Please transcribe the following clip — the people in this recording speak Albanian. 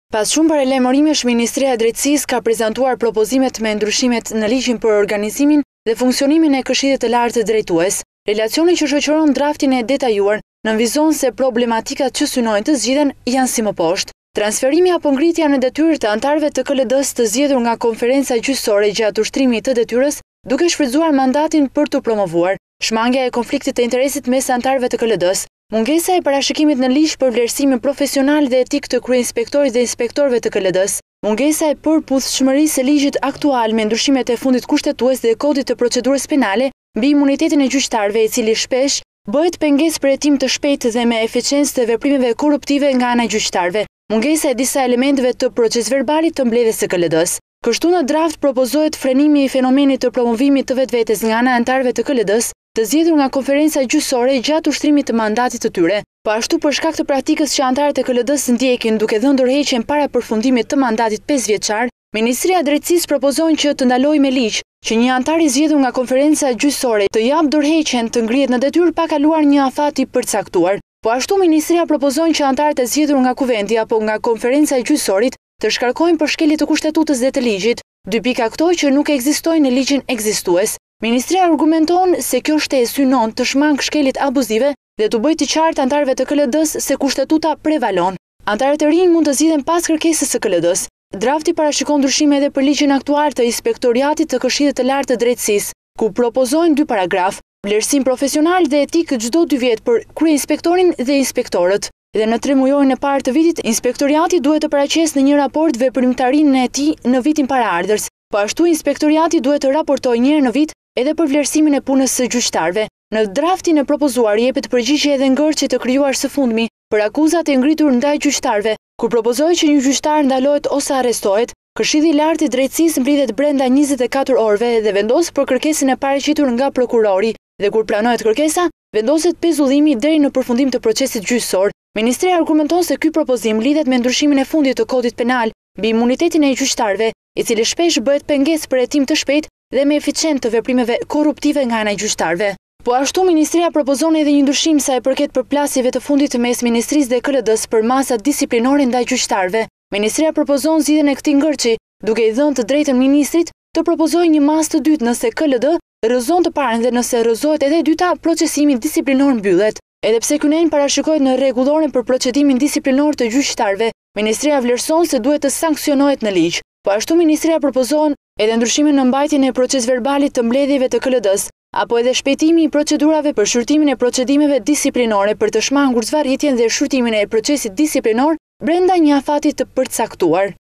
Pas shumë paralajmërimesh, Ministria e Drejtësisë ka prezantuar propozimet me ndryshimet në ligjin për organizimin dhe funksionimin e Këshillit të Lartë drejtues. Relacioni që shoqëron draftin e detajuar nënvizon se problematikat që synohen të zgjidhen janë si më poshtë. Transferimi apo ngritja në detyrë të anëtarëve të KLD-së të zgjedhur nga Konferenca Gjyqësore gjatë ushtrimit të detyrës, duke shfrytzuar mandatin për të promovuar. Shmangja e konfliktit të interesit mes anëtarëve të KLD-së. Mungesa e parashikimit në ligj për vlerësimin profesional dhe etik të kryeinspektorit dhe inspektorëve të KLD-së. Mungesa e përputhshmërisë së ligjit aktual me ndryshimet e fundit kushtetues dhe kodit të procedurës penale mbi imunitetin e gjyqtarëve, i cili shpesh bëhet pengesë për hetim të shpejtë dhe me eficiencë të veprimeve korruptive nga ana e gjyqtarëve. Mungesa e disa elementeve të procesverbalit të mbledhjes së KLD-së. Kështu në draft propozohet frenimi i fenomenit të promovimit të vetvetes nga ana e anëtarëve të KLD-së të zgjedhur nga Konferenca Gjyqësore gjatë ushtrimit të mandatit të tyre. Po ashtu për shkak të praktikës që anëtarët e KLD-së ndjekin duke dhënë ndërheqjen para përfundimit të mandatit 5 vjeçar, Ministria e Drejtësisë propozon që të ndalojë me ligj që një anëtar i zgjedhur nga Konferenca Gjyqësore të jap dorëheqjen të ngrihet në detyrë pa kaluar një afat i përcaktuar. Po ashtu Ministria propozon që anëtarët e zgjedhur nga Kuventi apo nga Konferenca e Gjyqësorit të shkarkohen për shkelje të Kushtetutës dhe të ligjit, dy pika këto që nuk ekzistojnë në ligjin ekzistues. Ministria argumenton se kjo shtesë synon të shmang shkelit abuzive dhe të bëjë të qartë anëtarëve të KLD-së se kushtetuta prevalon. Anëtarët e rinj mund të zgjidhen pas kërkesës së KLD-së. Drafti parashikon ndryshime edhe për ligjin aktual të Inspektoriatit të Këshillit të Lartë të Drejtësisë, ku propozohen 2 paragraf: vlerësim profesional dhe etik çdo 2 vjet për kryeinspektorin dhe inspektorët. Dhe në 3 mujorin e parë të vitit, Inspektoriati duhet të paraqesë në një raport veprimtarinë e tij në vitin paraardhës. Po ashtu Inspektoriati duhet të raportojë një herë në vit edhe për vlerësimin e punës së gjyqtarëve. Në draftin e propozuar jepet përgjigje edhe ngërçit të krijuar së fundmi për akuzat e ngritur ndaj gjyqtarëve, kur propozohet që një gjyqtar ndalohet ose arrestohet, Këshilli i Lartë i Drejtësisë mblidhet brenda 24 orëve dhe vendos për kërkesën e paraqitur nga prokurori, dhe kur pranohet kërkesa, vendoset pezullimi deri në përfundim të procesit gjyqësor. Ministria argumenton se ky propozim lidhet me ndryshimin e fundit të kodit penal mbi imunitetin e gjyqtarëve, i cili shpesh bëhet pengesë për hetim të shpejtë dhe me eficiencë të veprimeve korruptive nga ana e gjyqtarëve. Po ashtu Ministria propozon edhe një ndryshim sa i përket përplasjeve të fundit mes Ministrisë dhe KLD-së për masat disiplinore ndaj gjyqtarëve. Ministria propozon zgjidhjen e këtij ngërçi, duke i dhënë të drejtën ministrit të propozojë një masë të dytë nëse KLD rrëzon të parën dhe nëse rrëzohet edhe e dyta, procesimi disiplinor mbyllet. Edhe pse ky nen parashikohet në rregulloren për procedimin disiplinor të gjyqtarëve, Ministria vlerëson se duhet të sanksionohet në ligj. Po ashtu Ministria propozon edhe ndryshime në mbajtjen e procesverbalit të mbledhjeve të KLD-së, apo edhe shpejtimi i procedurave për shqyrtimin e procedimeve disiplinore për të shmangur zvarritjen dhe shqyrtimin e procesit disiplinor brenda një afati të përcaktuar.